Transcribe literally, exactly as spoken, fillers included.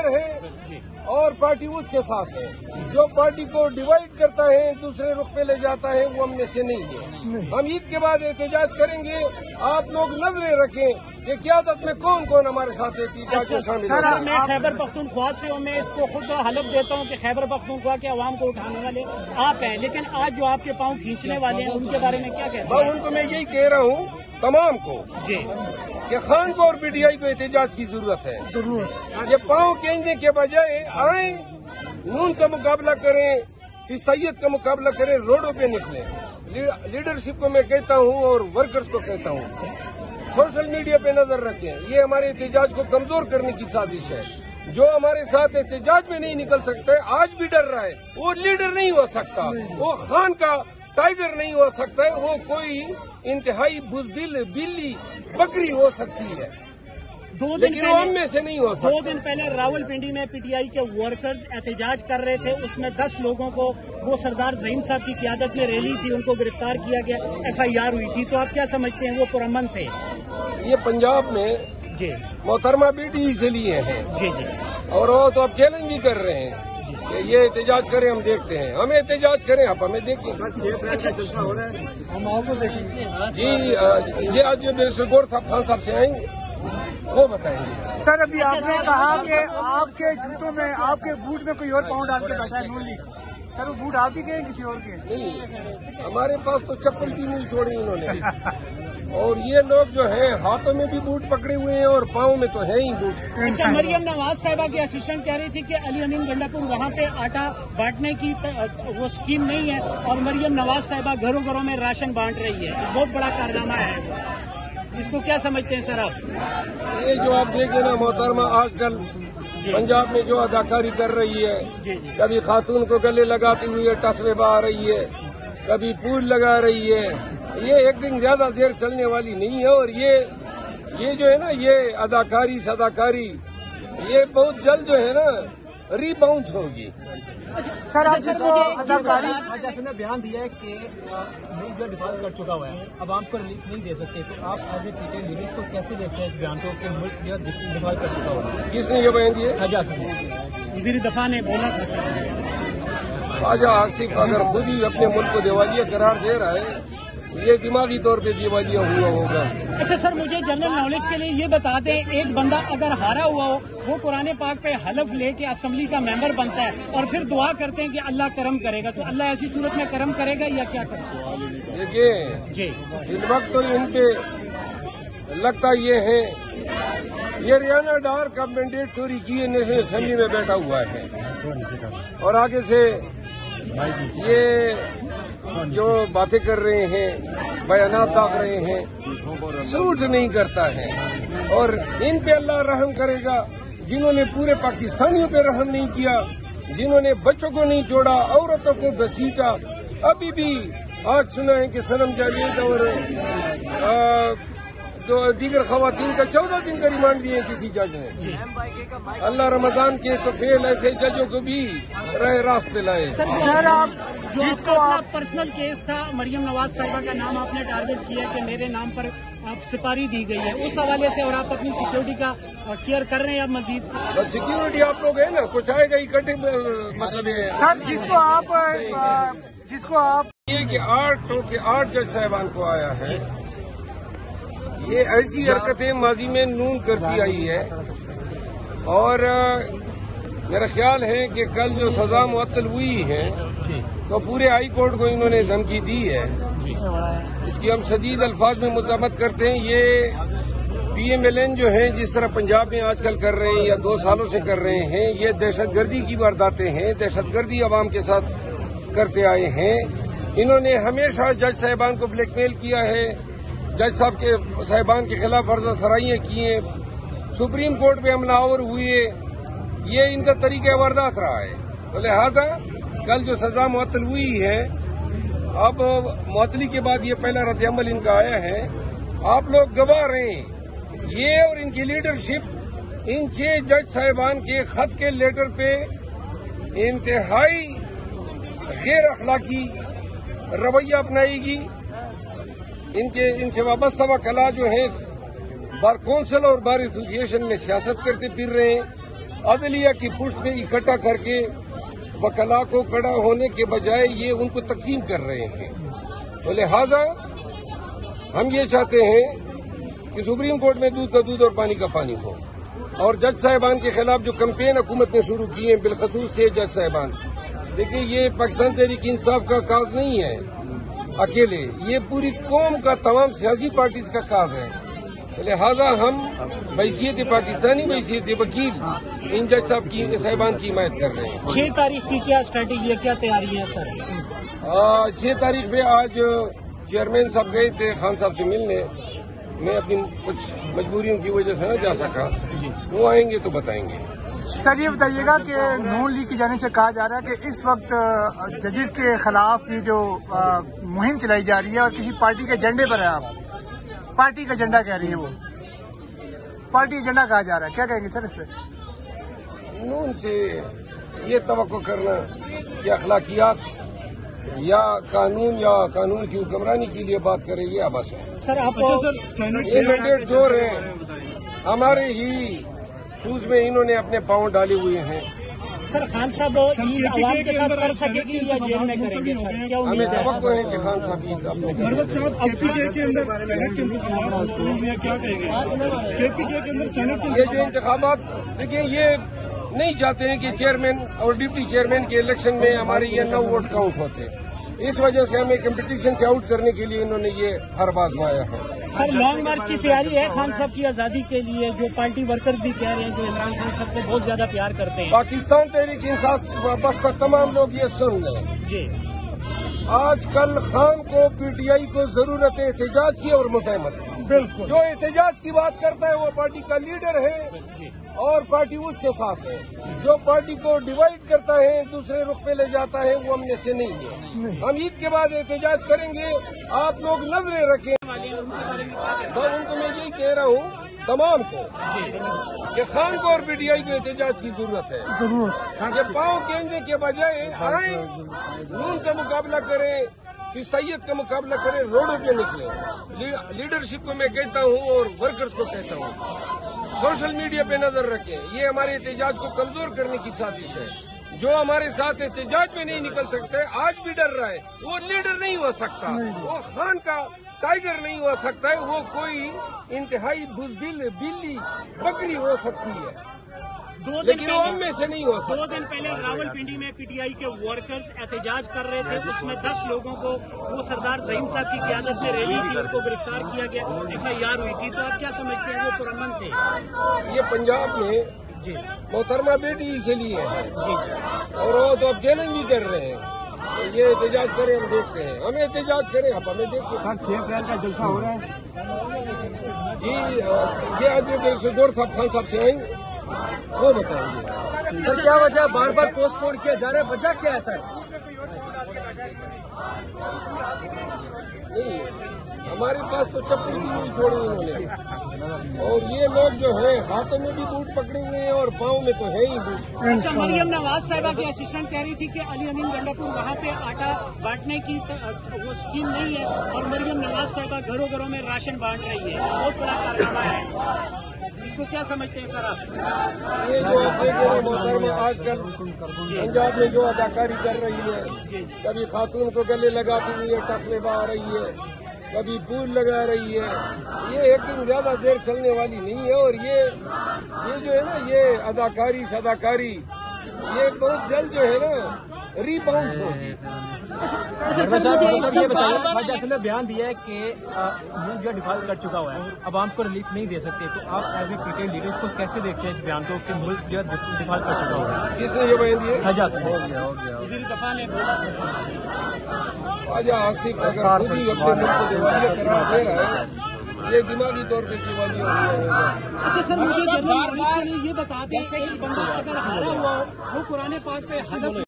Leader ہے اور party اس کے ساتھ ہے. جو پارٹی کو ڈیوائڈ کرتا ہے دوسرے رخ پہ لے جاتا ہے وہ ہم میں سے نہیں ہے. ہم عید کے بعد احتجاج کریں گے. آپ لوگ نظریں رکھیں کہ قیادت میں کون کون ہمارے ساتھ احتجاج میں شامل ہے. میں خیبر پختونخوا سے ہوں. میں اس کو خود حلف دیتا ہوں کہ خیبر پختونخوا کے عوام کو اٹھانے والے آپ ہیں، لیکن آج جو آپ کے پاؤں کھینچنے والے ہیں ان کے بارے میں کیا کہتے ہیں؟ ان کو میں یہی کہہ رہا ہوں تمام کو جی کہ خان کو اور پی ٹی آئی کو احتجاج کی ضرورت ہے. یہ پاؤں کھینچنے کے بجائے آئیں، نون کا مقابلہ کریں، فیصد کا مقابلہ کریں، روڈوں پہ نکلیں. لیڈرشپ کو میں کہتا ہوں اور ورکرز کو کہتا ہوں سوشل میڈیا پہ نظر رکھیں. یہ ہمارے احتجاج کو کمزور کرنے کی سازش ہے. جو ہمارے ساتھ احتجاج میں نہیں نکل سکتا ہے آج بھی ڈر رہا ہے، وہ لیڈر نہیں ہو سکتا، وہ خان کا ٹائیگر نہیں ہو سکتا ہے، وہ کوئی انتہائی بزدل بلی بکری ہو سکتی ہے، دو دن لیکن وہ ہم میں سے نہیں ہو سکتا. دو دن پہلے راول پنڈی میں پی ٹی آئی کے ورکرز احتجاج کر رہے تھے. اس میں دس لوگوں کو وہ سردار ظہیم صاحب کی قیادت میں ریلی تھی، ان کو گرفتار کیا گیا، ایف آئی آر ہوئی تھی. تو آپ کیا سمجھتے ہیں وہ پرامن تھے؟ یہ پنجاب میں جی محترمہ بیٹی ہی سے لیے ہیں جی جی اور وہ تو اب چیلنج بھی کر رہے ہیں کہ یہ احتجاج کریں، ہم دیکھتے ہیں. ہمیں احتجاج کریں، آپ ہمیں دیکھیں. ہم آپ کو دیکھیں گے. جی یہ آج جو بیرسٹر گور صاحب خان صاحب سے آئیں گے وہ بتائیں گے. سر ابھی آپ نے کہا کہ آپ کے جوتوں میں، آپ کے بوٹ میں کوئی اور پاؤں ڈال کے بیٹھا ہے نون لیگ. سر وہ بوٹ آپ ہی کے ہیں کسی اور کے؟ نہیں، ہمارے پاس تو چپل بھی نہیں چھوڑی انہوں نے. اور یہ لوگ جو ہیں ہاتھوں میں بھی بوٹ پکڑے ہوئے ہیں اور پاؤں میں تو ہے ہی بوٹ. اچھا، مریم نواز صاحبہ کی اسسٹنٹ کہہ رہی تھی کہ علی امین گنڈا پور وہاں پہ آٹا بانٹنے کی وہ اسکیم نہیں ہے اور مریم نواز صاحبہ گھروں گھروں میں راشن بانٹ رہی ہے. بہت بڑا کارنامہ ہے، اس کو کیا سمجھتے ہیں سر آپ؟ یہ جو آپ دیکھیں نا محترمہ آج کل پنجاب میں جو اداکاری کر رہی ہے، کبھی خاتون کو گلے لگاتی ہوئی ٹسوے بہا رہی ہے، کبھی پھول لگا رہی ہے. یہ ایک دن زیادہ دیر چلنے والی نہیں ہے. اور یہ یہ جو ہے نا یہ اداکاری صداکاری یہ بہت جلد جو ہے نا ری باؤنس ہوگی. سر آپ جس کو اداکاری آج آپ نے بیان دیا ہے کہ ملک جو ڈیفالٹ کر چکا ہوا ہے عوام کو ریلیف نہیں دے سکتے، تو آپ as a P T I leaders کو کیسے دیکھتے ہیں اس بیان کو کہ ملک جو ڈیفالٹ کر چکا ہوا ہے؟ کس نے یہ بیان دیا؟ خواجہ آصف وزیر دفاع نے بولا تھا سر. خواجہ آصف اگر خود ہی اپنے ملک کو دیوالیہ قرار دے رہا ہے، یہ دماغی طور پہ دیوالیہ ہوا ہوگا. اچھا سر، مجھے جنرل نالج کے لیے یہ بتا دیں، ایک بندہ اگر ہارا ہوا ہو وہ قرآن پاک پہ حلف لے کے اسمبلی کا ممبر بنتا ہے اور پھر دعا کرتے ہیں کہ اللہ کرم کرے گا، تو اللہ ایسی صورت میں کرم کرے گا یا کیا کرے گا؟ دیکھیں جی اس وقت تو ان پہ لگتا یہ ہے یہ ریانا ڈار کا مینڈیٹ چوری کیے نیشنل اسمبلی میں بیٹھا ہوا ہے اور آگے سے یہ جو باتیں کر رہے ہیں، بیانات داغ رہے ہیں، سوٹ نہیں کرتا ہے. اور ان پہ اللہ رحم کرے گا جنہوں نے پورے پاکستانیوں پہ رحم نہیں کیا، جنہوں نے بچوں کو نہیں چھوڑا، عورتوں کو گھسیٹا. ابھی بھی آج سنا ہے کہ سنم جاوید اور جو دیگر خواتین کا چودہ دن کا ریمانڈ دیے کسی جج نے. اللہ رمضان کے تو فیل ایسے ججوں کو بھی راہ راست پہ لائے. سر آپ جو اس کا اپنا پرسنل کیس تھا، مریم نواز صاحبہ کا نام آپ نے ٹارگٹ کیا کہ میرے نام پر آپ سپاری دی گئی ہے، اس حوالے سے اور آپ اپنی سیکیورٹی کا کیئر کر رہے ہیں اب مزید؟ سیکیورٹی آپ لوگ ہیں نا، کچھ آئے گا اکٹھے مطلب سر جس کو آپ جس کو آپ یہ کہ آٹھ تو کہ آٹھ جج صاحبان کو آیا ہے. یہ ایسی حرکتیں ماضی میں نون کرتی آئی ہے اور میرا خیال ہے کہ کل جو سزا معطل ہوئی ہے تو پورے ہائی کورٹ کو انہوں نے دھمکی دی ہے. اس کی ہم شدید الفاظ میں مذمت کرتے ہیں. یہ پی ایم ایل این جو ہیں جس طرح پنجاب میں آج کل کر رہے ہیں یا دو سالوں سے کر رہے ہیں، یہ دہشت گردی کی وارداتیں ہیں، دہشت گردی عوام کے ساتھ کرتے آئے ہیں. انہوں نے ہمیشہ جج صاحبان کو بلیک میل کیا ہے، جج صاحب کے صاحبان کے خلاف فرض سرائیاں کی ہیں، سپریم کورٹ پہ حملہ آور ہوئے. یہ ان کا طریقہ واردات رہا ہے. تو لہذا کل جو سزا معطل ہوئی ہے، اب معطلی کے بعد یہ پہلا رد عمل ان کا آیا ہے. آپ لوگ گواہ رہیں، یہ اور ان کی لیڈرشپ ان چھ جج صاحبان کے خط کے لیٹر پہ انتہائی غیر اخلاقی رویہ اپنائے گی. ان کے ان سے وابستہ وکلاء جو ہیں بار کونسل اور بار ایسوسی ایشن میں سیاست کرتے پھر رہے ہیں. عدلیہ کی پشت میں اکٹھا کر کے وکلا کو کھڑا ہونے کے بجائے یہ ان کو تقسیم کر رہے ہیں. تو لہذا ہم یہ چاہتے ہیں کہ سپریم کورٹ میں دودھ کا دودھ اور پانی کا پانی ہو. اور جج صاحبان کے خلاف جو کمپین حکومت نے شروع کی ہے، بالخصوص تھے جج صاحبان، دیکھیے یہ پاکستان تحریک انصاف کا کاز نہیں ہے اکیلے، یہ پوری قوم کا، تمام سیاسی پارٹیز کا کاز ہے. لہذا ہم بحیثیت پاکستانی، بحیثیت وکیل ان جج صاحب کی صاحبان کی حمایت کر رہے ہیں. چھ تاریخ کی کیا اسٹریٹجی ہے، کیا تیاری ہے سر؟ چھ تاریخ میں آج چیئرمین صاحب گئے تھے خان صاحب سے ملنے. میں اپنی کچھ مجبوریوں کی وجہ سے نہ جا سکا، وہ آئیں گے تو بتائیں گے. سر یہ بتائیے گا کہ نون لیگ کی جانب سے کہا جا رہا ہے کہ اس وقت ججز کے خلاف یہ جو مہم چلائی جا رہی ہے اور کسی پارٹی کے ایجنڈے پر ہے، آپ پارٹی کا ایجنڈا کہہ رہی ہے، وہ پارٹی ایجنڈا کہا جا رہا ہے، کیا کہیں گے سر اس پہ؟ نون سے یہ توقع کرنا کہ اخلاقیات یا قانون یا قانون کی حکمرانی کے لیے بات کرے، یہ آبس ہے. سر آپ یہ مینڈیٹ جو رہے ہمارے ہی شوز میں انہوں نے اپنے پاؤں ڈالے ہوئے ہیں. سر خان صاحب عید عوام کے ساتھ کر سکے گی یا جیل میں کریں گے سر؟ کیا ہمیں امید ہے؟ توقع ہے کہ خان صاحب عید اپنے مربت صاحب اب پی کے کے اندر سینٹ کے انتخابات میں کیا کہیں گے؟ کے پی کے کے اندر سینٹ کے یہ جو انتخابات، دیکھیں یہ نہیں چاہتے ہیں کہ چیئرمین اور ڈپٹی چیئرمین کے الیکشن میں ہمارے یہ نو ووٹ کاؤنٹ ہوتے. اس وجہ سے ہمیں کمپٹیشن سے آؤٹ کرنے کے لیے انہوں نے یہ ہر آزمایا ہے. سر لانگ مارچ کی تیاری ہے خان صاحب کی آزادی کے لیے، جو پارٹی ورکرز بھی کہہ رہے ہیں، جو عمران خان صاحب سے بہت زیادہ پیار کرتے ہیں. پاکستان تحریک انصاف وابستہ تمام لوگ یہ سن لیں، جی آج کل خان کو پی ٹی آئی کو ضرورت ہے احتجاج کی اور مزاحمت کی. بالکل. جو احتجاج کی بات کرتا ہے وہ پارٹی کا لیڈر ہے اور پارٹی اس کے ساتھ ہے. جو پارٹی کو ڈیوائڈ کرتا ہے، دوسرے رخ پہ لے جاتا ہے، وہ ہم میں سے نہیں ہے. ہم عید کے بعد احتجاج کریں گے. آپ لوگ نظریں رکھیں. بس ان کو میں یہی کہہ رہا ہوں تمام کو کہ خان کو اور پی ٹی آئی کو احتجاج کی ضرورت ہے. یہ پاؤں کھینچنے کے بجائے آئیں، نون کا مقابلہ کریں، فیصدیت کا مقابلہ کریں، روڈوں پہ نکلیں. لیڈرشپ کو میں کہتا ہوں اور ورکرز کو کہتا ہوں سوشل میڈیا پہ نظر رکھیں. یہ ہمارے احتجاج کو کمزور کرنے کی سازش ہے. جو ہمارے ساتھ احتجاج میں نہیں نکل سکتے، آج بھی ڈر رہا ہے، وہ لیڈر نہیں ہو سکتا، وہ خان کا ٹائیگر نہیں ہو سکتا ہے، وہ کوئی انتہائی بزدل بلی بکری ہو سکتی ہے، دو دن لیکن وہ ہم میں سے نہیں ہو سکتا. دو دن پہلے راول پنڈی میں پی ٹی آئی کے ورکرز احتجاج کر رہے تھے، اس میں دس لوگوں کو وہ سردار ظہیم صاحب کی قیادت میں ریلی تھی، ان کو گرفتار کیا گیا، ایف آئی آر ہوئی تھی. تو آپ کیا سمجھتے ہیں وہ پرامن تھے؟ یہ پنجاب میں جی محترمہ بیٹی کے لیے ہے جی اور وہ تو اب چیلنج بھی کر رہے ہیں. تو یہ احتجاج کریں، ہم دیکھتے ہیں. ہمیں احتجاج کریں، آپ ہمیں دیکھتے ہیں. چھ اپریل کا جلسہ ہو رہا ہے. جی یہ آج گور صاحب خان صاحب سے آئیں گے، وہ بتائیں گے. سر کیا وجہ بار بار پوسٹ پون کیا جا رہا ہے، وجہ کیا ہے سر؟ نہیں، ہمارے پاس تو چپل بھی نہیں چھوڑی انہوں نے، اور یہ لوگ جو ہیں ہاتھوں میں بھی بوٹ پکڑے ہوئے ہیں اور پاؤں میں تو ہے ہی بوٹ. اچھا، مریم نواز صاحبہ کی اسسٹنٹ کہہ رہی تھی کہ علی امین گنڈا پور وہاں پہ آٹا بانٹنے کی وہ اسکیم نہیں ہے اور مریم نواز صاحبہ گھروں گھروں میں راشن بانٹ رہی ہے. بہت بڑا کارنامہ ہے، اس کو کیا سمجھتے ہیں سر آپ؟ یہ جو آپ دیکھ رہے ہیں محترمہ آج کل پنجاب میں جو اداکاری کر رہی ہے، کبھی خاتون کو گلے لگاتی ہوئی ہے، ٹسلے بہا رہی ہے، کبھی پھول لگا رہی ہے، یہ ایک دن زیادہ دیر چلنے والی نہیں ہے. اور یہ یہ جو ہے نا، یہ اداکاری صداکاری یہ بہت جلد جو ہے نا ری باؤنڈ ہوگی. خواجہ نے بیان دیا ہے کہ ملک جو ڈیفالٹ کر چکا ہوا ہے، عوام کو ریلیف نہیں دے سکتے. تو آپ as a P T I leaders کو کیسے دیکھتے ہیں اس بیان کو کہ ملک جو ڈیفالٹ کر چکا ہوا ہے؟ کس نے یہ بیان دیا؟ خواجہ سے وزیر دفاع نے بولا خواجہ آصف اگر خود ہی اپنے ملک کو دیوالیہ قرار دے رہا ہے، یہ دماغی طور پہ دیوالیہ ہوا ہوگا. اچھا سر، مجھے جنرل نالج کے لیے یہ بتا دیں، ایک بندہ اگر ہارا ہوا ہو وہ قرآن پاک پہ حلف